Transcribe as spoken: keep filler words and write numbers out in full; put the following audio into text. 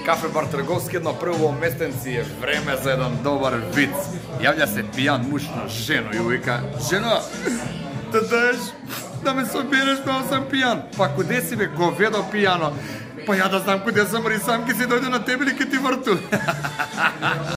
Кафе бар Трговски, едно прво местенци е време за еден добар виц. Јавља се пијан муж на жено и вика: "Жено, да даеш да ме собереш кога сам пијан?" "Па куде си бе, говедо пијано?" "Па ја да знам куде сам, ри сам ке си дојде на тебе или ке ти врту?"